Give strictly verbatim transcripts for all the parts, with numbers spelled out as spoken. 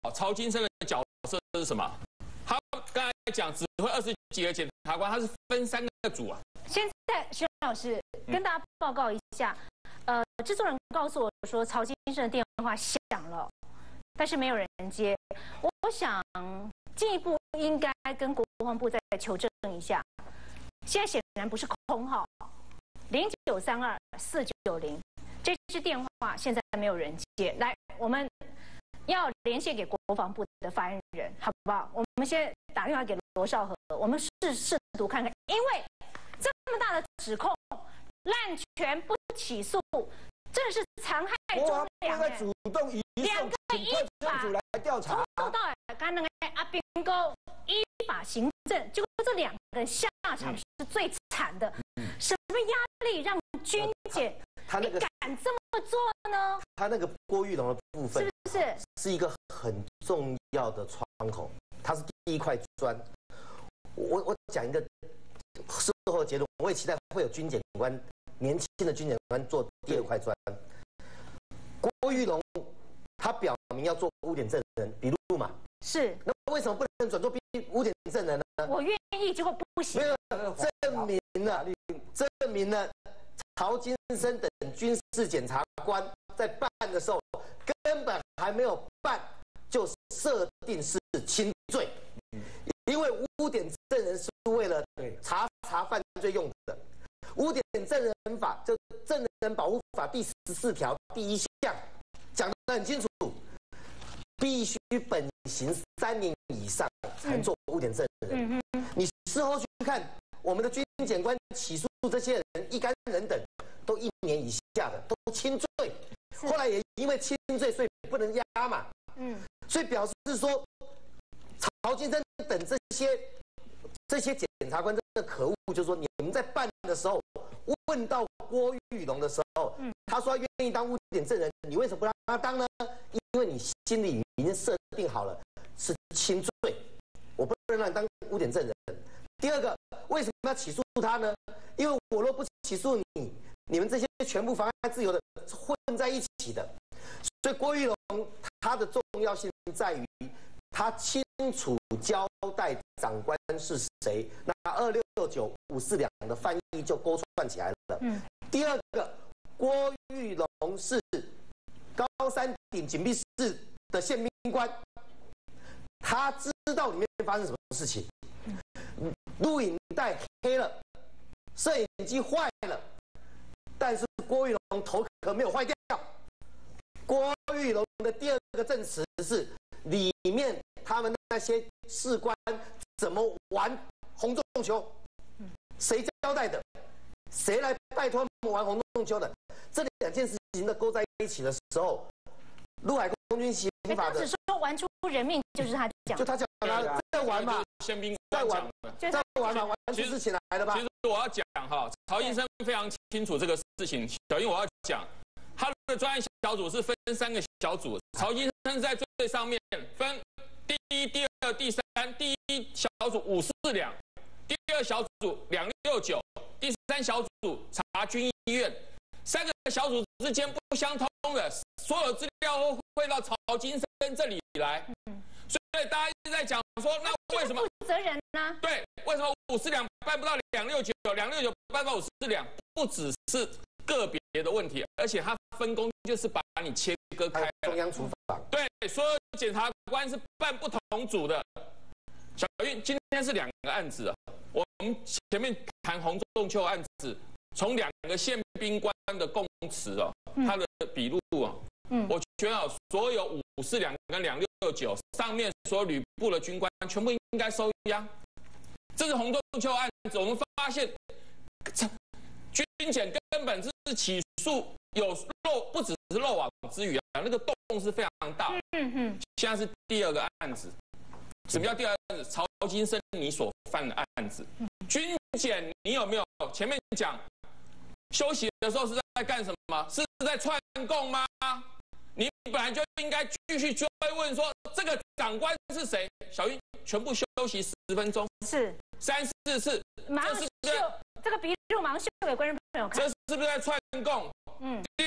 曹金生的角色是什么？他刚才讲指挥二十几个检察官，他是分三个组啊。 现在徐老师跟大家报告一下，呃，制作人告诉我说曹金生的电话响了，但是没有人接。我我想进一步应该跟国防部再求证一下。现在显然不是空号，零九三二四九零这支电话现在没有人接。来，我们要连线给国防部的发言人，好不好？我们先打电话给罗绍和，我们试试图看看，因为这么大的指控，滥权不起诉，真的是残害忠良。 国防部在主动移两个依法组来调查， 从头到尾，刚那个阿兵哥依法行政，结果这两个人下场是最惨的。嗯、什么压力让军检他那个敢这么做呢？ 他那个郭玉龙的部分是不是是一个很重要的窗口？它是第一块砖。我我讲一个事后的结论，我也期待会有军检官年轻的军检官做第二块砖。郭玉龙他表明要做污点证人笔录嘛， 是。 那为什么不能转做污点证人呢？ 我愿意，结果不行。 没有证明了，证明了曹金生等军事检察官在办的时候，根本还没有办，就设定是轻罪。因为污点证人是为了查查犯罪用的。污点证人法就证人保护法第十四条第一项讲得很清楚，必须本刑三年以上才做污点证人。嗯嗯、你事后去看，我们的军检官起诉这些人一干人等，都一年以下的，都轻罪。后来也因为轻罪，所以不能压嘛。嗯，所以表示说，曹金生等这些这些检察官真的可恶，就是说你们在办的时候，问到郭玉龙的时候，嗯、他说他愿意当污点证人，你为什么不让他当呢？因为你心里已经设定好了是轻罪，我不能让你当污点证人。第二个，为什么要起诉他呢？因为我若不起诉你，你们这些全部妨碍自由的混在一起的，所以郭玉龙他的重要性在于他清楚交代长官是谁，那二六九五四两的翻译就勾串起来了。嗯。第二个，郭玉龙是高山顶紧闭室的宪兵官，他知道里面发生什么事情。录影带黑了，摄影机坏了，但是郭玉龙头壳没有坏掉。郭玉龙的第二个证词是，里面他们那些士官怎么玩红中球，谁交代的，谁来拜托他们玩红中球的，这两件事情的勾在一起的时候，陆海空军刑法的， 他只说玩出人命就是他讲， 就他讲的在玩嘛， 宪兵在玩，在玩嘛，玩出事情来了吧？ 其实我要讲哈，曹金生非常清楚这个事情。小英，我要讲，他的专案小组是分三个小组，曹金生在最上面分第一、第二、第三。第一小组五四两，第二小组两六九，第三小组查军医院，三个小组之间不相通的，所有资料会到曹金生这里来。嗯、所以大家一直在讲说，那为什么负责人呢？ 对，为什么五四两办不到两六九，两六九办不到五四两？不只是个别的问题，而且他分工就是把你切割开了。 中央厨房。对， 所有检察官是办不同组的。小玉，今天是两个案子啊，我们前面谈洪仲丘案子，从两个宪兵官的供词哦，嗯、他的笔录啊，嗯，我觉得啊，所有五四两跟两六九上面所有旅部的军官全部应该收押。这是洪仲丘案子，我们发现军检根本是起诉有漏，不只是漏网之鱼啊，那个洞是非常大。嗯嗯，现在是第二个案子。什么叫第二案子？曹金生你所犯的案子，军检你有没有前面讲休息的时候是在干什么？是在串供吗？你本来就应该继续追问说这个长官是谁？小玉全部休息十分钟， 是三四次， 马上秀这个笔录，马上秀给观众朋友看， 这是不是在串供？嗯。第二个，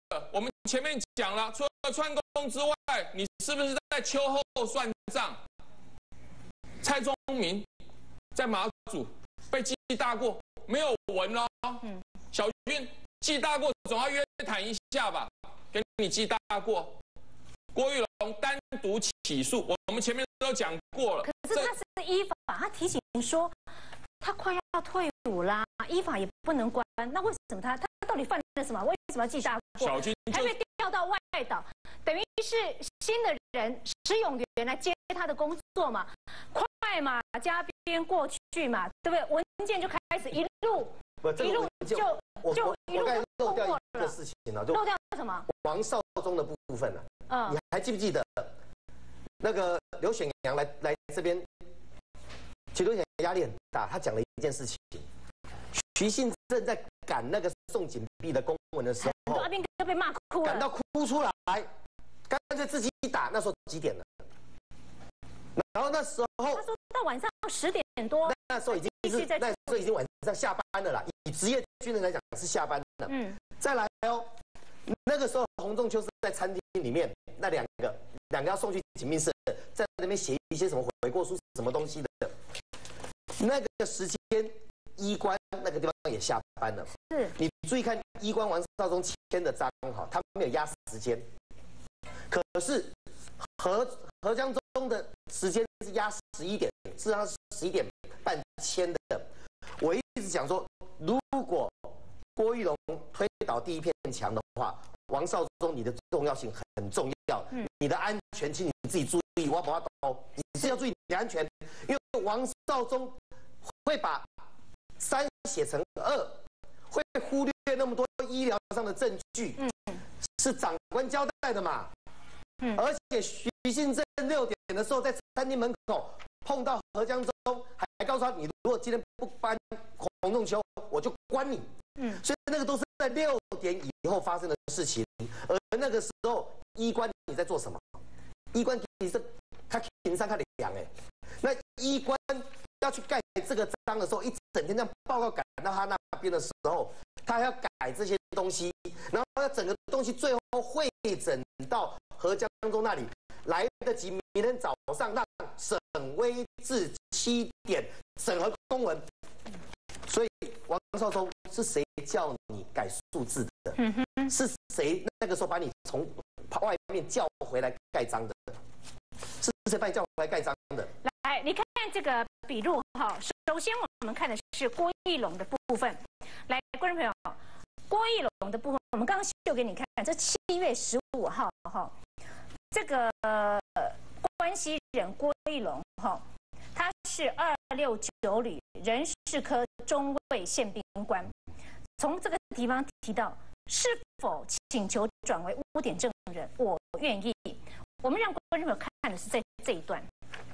我们前面讲了，除了串供之外，你是不是在秋后算账？蔡宗明在马祖被记大过，没有闻哦。嗯，小军记大过，总要约谈一下吧？给你记大过。郭玉龙单独起诉，我我们前面都讲过了。 可是他是依法，他提醒说他快要退伍啦，依法也不能关。那为什么他他到底犯了什么？为什么要记大过？ 小军还被调到外岛，等于是新的人石永元来接他的工作嘛？快马加鞭过去嘛，对不对？文件就开始一路一路就就一路就漏掉一个事情了，就漏掉什么？ 王少宗的部分了。 嗯， 你还记不记得那个刘选阳来来这边？其实刘选阳压力很大，他讲了一件事情：徐信正在赶那个宋景碧的公文的时候， 阿兵哥被骂哭了， 赶到哭出来，干脆自己打。那时候几点了？然后那时候他说到晚上十点多， 那时候已经是那时候已经晚上下班了啦。以职业军人来讲是下班了。嗯，再来哦。那个时候，洪仲丘是在餐厅里面，那两个两个要送去警秘室，在那边写一些什么悔过书、什么东西的。那个时间，医官那个地方也下班了。 是， 你注意看，医官王少宗签的章哈，他没有压时间。可是何何江中的时间是压十一点，事实上是十一点半签的。我一直讲说，如果郭玉龙推倒第一片墙的话，王少宗你的重要性很重要，嗯、你的安全请你自己注意，我把它抖，你是要注意你的安全，因为王少宗会把三写成二，会忽略那么多医疗上的证据，嗯、是长官交代的嘛，嗯、而且徐信正六点的时候在餐厅门口碰到何江中，还告诉他你如果今天不搬洪仲丘，我就关你。嗯，所以那个都是在六点以后发生的事情，而那个时候医官你在做什么？医官你是他庭上看得凉哎，那医官要去盖这个章的时候，一整天这样报告赶到他那边的时候，他还要改这些东西，然后他整个东西最后汇整到何江中那里，来得及明天早上让沈威至七点审核公文。所以王少宗是谁叫你改数字的？嗯、是谁那个时候把你从外面叫回来盖章的？是谁把你叫回来盖章的？ 来，你看这个笔录哈。首先我们看的是郭义龙的部分。来，观众朋友，郭义龙的部分，我们刚刚秀给你看，这七月十五号哈，这个关系人郭义龙哈。他是二六九旅人事科中尉宪兵官，从这个地方提到是否请求转为污点证人，我愿意。我们让观众朋友看的是这这一段。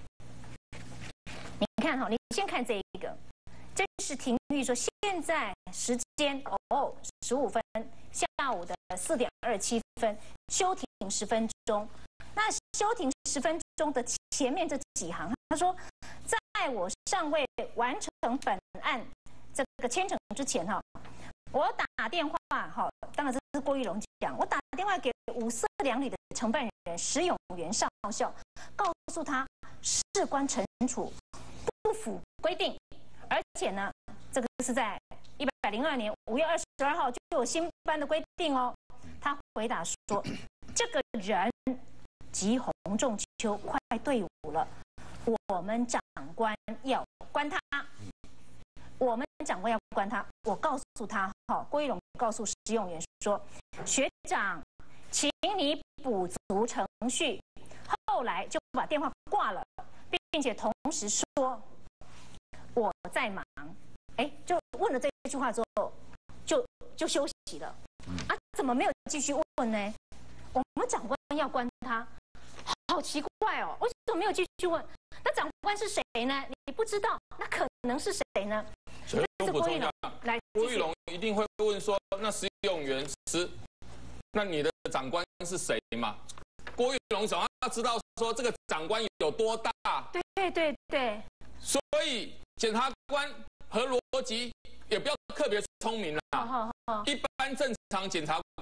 你看哈，你先看这一个，这是廷玉说现在时间哦十五分，下午的四点二十七分，休庭十分钟。那休庭十分钟的前面这几行，他说，在我尚未完成本案这个签呈之前哈，我打电话哈，当然这是郭玉龙讲，我打电话给五色两旅的承办人石永元少校，告诉他事关惩处不符规定，而且呢，这个是在一百零二年五月二十二号就有新颁的规定哦。他回答说，这个人。及洪仲丘快退伍了，我们长官要关他，我们长官要关他。我告诉他，哈，郭义龙告诉石永元说，学长，请你补足程序。后来就把电话挂了，并且同时说我在忙。哎，就问了这句话之后，就就休息了。啊，怎么没有继续问呢？我们长官要关他。好奇怪哦，为什么没有继续问？那长官是谁呢？你不知道，那可能是谁呢？ 所以我补充一下，来，郭玉龙一定会问说，那石永元是，那你的长官是谁嘛？郭玉龙总要知道说这个长官有多大。 对对对对。 所以检察官和逻辑也不要特别聪明啦。好好好。一般正常检察官就会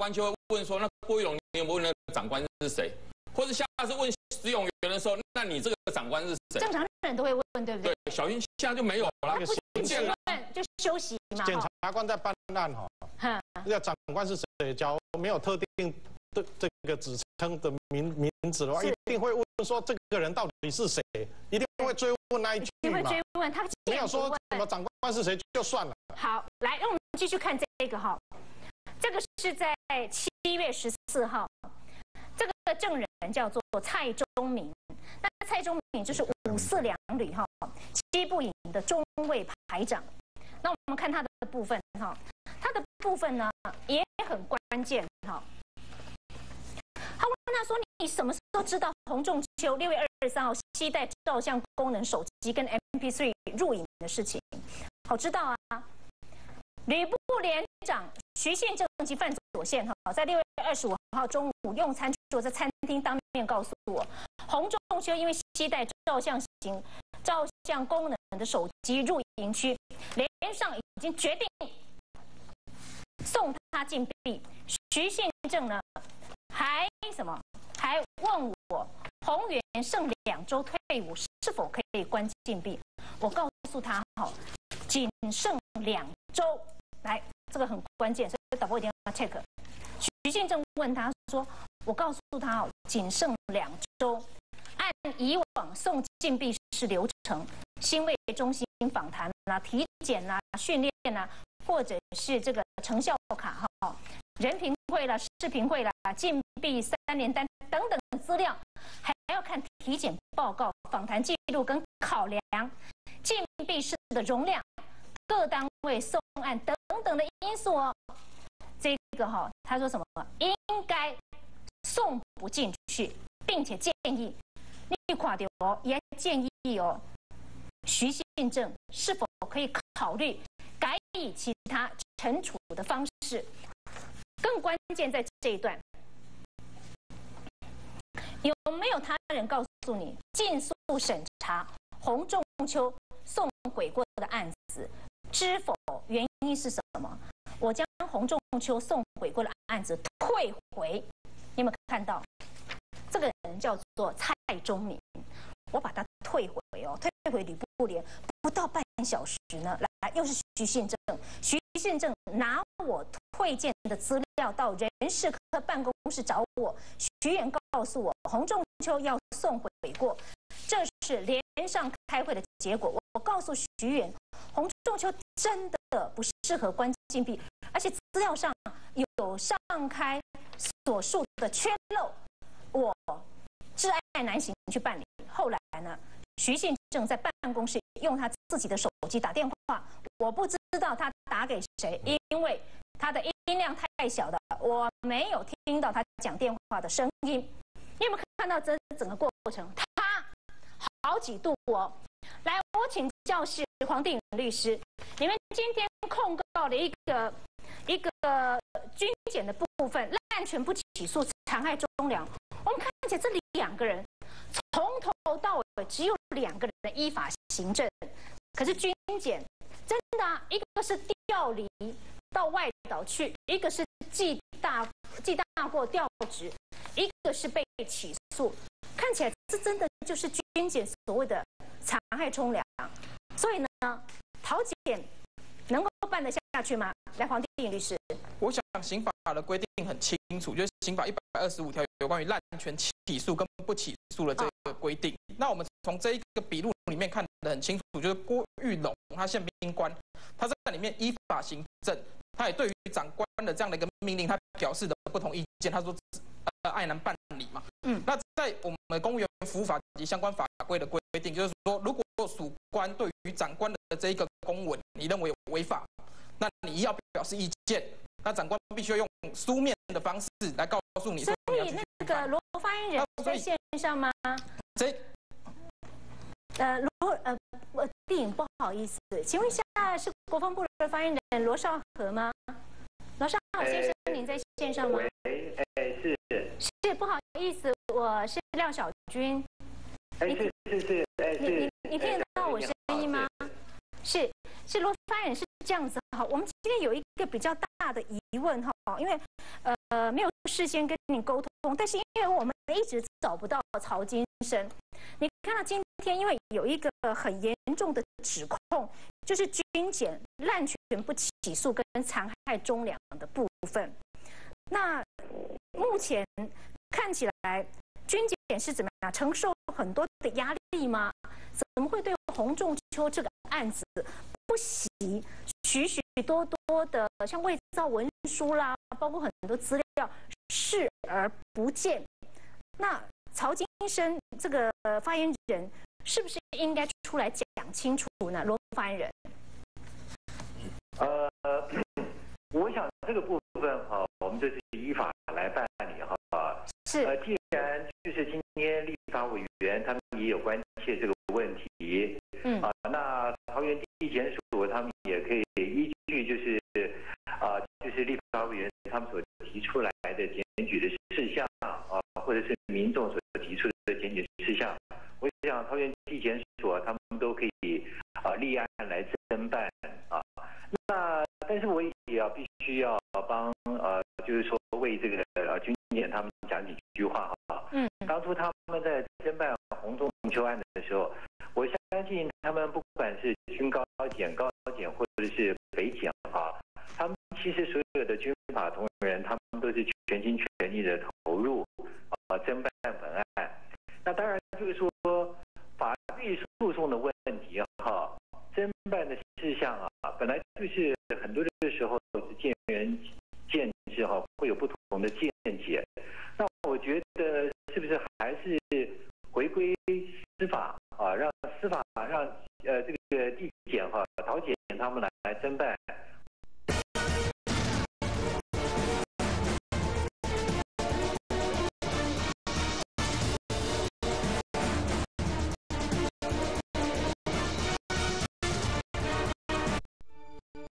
问说，那郭玉龙，你有没有问那个长官是谁？或者下次问石永元的时候，那你这个长官是谁？ 正常人都会问，对不对？ 对，小英现在就没有了， 那不是提问就休息嘛？ 检察官在办案哈，要长官是谁，假如没有特定的这个指称的名名字的话，一定会问说这个人到底是谁，一定会追问那一句嘛。 会追问他， 没有说什么长官是谁就算了。 好，来，让我们继续看这个哈，这个是在七月十四号。这个证人叫做蔡中明，那蔡中明就是五四两旅哈七步营的中尉排长。那我们看他的部分哈，他的部分呢也很关键哈。他问他说：“你什么时候知道洪仲丘六月二十三号携带照相功能手机跟 M P 三 入营的事情？”好，知道啊。吕部连长徐宪正及范左宪哈，在六月二十五号中午用餐，我在餐厅当面告诉我，洪仲丘因为携带照相型照相功能的手机入营区，连上已经决定送他禁闭。徐宪正呢，还什么？还问我洪元剩两周退伍，是否可以关禁闭？我告诉他哈，仅剩两周。来，这个很关键，所以导播一定要 check。徐宪正问他说：“我告诉他哦，仅剩两周，按以往送禁闭式流程，新卫中心访谈啦、体检啦、训练啦，或者是这个成效卡哈、人评会啦、视频会啦、禁闭三联单等等资料，还要看体检报告、访谈记录跟考量禁闭室的容量。”各单位送案等等的因素哦，这个哈、哦，他说什么？应该送不进去，并且建议你垮掉哦，也建议哦，徐宪正是否可以考虑改以其他惩处的方式？更关键在这一段，有没有他人告诉你，尽速审查洪仲丘送悔过的案子？知否？原因是什么？我将洪仲丘送悔过的案子退回。你有没有看到？这个人叫做蔡中明，我把他退回哦，退回吕部连，不到半小时呢，来又是徐宪正，徐宪正拿我推荐的资料到人事科办公室找我，徐远告诉我洪仲丘要送悔过，这是连上开会的结果。我我告诉徐远。洪仲丘真的不适合关禁闭，而且资料上有上开所述的缺漏，我挚爱难行去办理。后来呢，徐宪正在办公室用他自己的手机打电话，我不知道他打给谁，因为他的音量太小了，我没有听到他讲电话的声音。你有没有看到这整个过程？他好几度哦。来，我请教是黄定宇律师，你们今天控告的一个一个军检的部分滥权不起诉，残害忠良。我们看起来这两个人从头到尾只有两个人依法行政，可是军检真的、啊、一个是调离到外岛去，一个是记大记大过调职，一个是被起诉。看起来这真的就是军检所谓的残害忠良，所以呢，桃检能够办得下去吗？来，黄定宇律师， 我想刑法的规定很清楚，就是刑法一百二十五条有关于滥权起诉跟不起诉的这个规定。哦、那我们从这一个笔录里面看得很清楚，就是郭玉龙他宪兵官，他在里面依法行政，他也对于长官的这样的一个命令，他表示的不同意见，他说呃爱难办理嘛。嗯，那在我们公务员服务法及相关法规的规定，就是说，如果属官对于长官的这一个公文，你认为有违法，那你要表示意见，那长官必须要用书面的方式来告诉你说你要去去那个罗发言人在线上吗？ 这呃罗呃我定不好意思，请问一下是国防部的发言人罗少和吗？罗少和先生，您在线上吗？ 喂，哎是是不好意思，我是廖小军。 哎是是是，哎是。 你你你听得到我声音吗？是是罗发言人是这样子好，我们今天有一个比较大的疑问哈，因为呃没有事先跟你沟通，但是因为我们一直找不到曹金生，你看到今天因为有一个很严重的指控，就是军检滥权不起诉跟残害忠良的部分，那目前看起来军检是怎么样承受很多的压力吗？怎么会对洪仲丘这个案子不惜许许多多的像伪造文书啦，包括很多资料视而不见？那曹金生这个发言人是不是应该出来讲清楚呢？罗发言人。 呃，我想这个部分哈，我们就是依法来办理哈。 是。 呃，既然就是今天立法委员他们也有关切这个问题，嗯啊、呃，那桃园地检署他们也可以依据就是啊、呃，就是立法委员他们所提出来的检举的事项啊、呃，或者是民众所提出的检举事项，我想桃园地检署他们都可以啊、呃、立案来侦办啊。那但是我也要必须要帮呃，就是说为这个呃军检他们讲几句话哈。嗯。当初他们在侦办洪仲丘案的时候，我相信他们不管是军高检、高检或者是北检哈，他们其实所有的军法同仁，他们都是全心全意的投入啊侦办本案。那当然就是说法律诉讼的问题哈，侦办的事项啊，本来就是很多的时候是见仁见智哈，会有不同的见解。那我觉得是不是还是回归司法啊，让司法让呃这个地检哈、桃检他们来来侦办，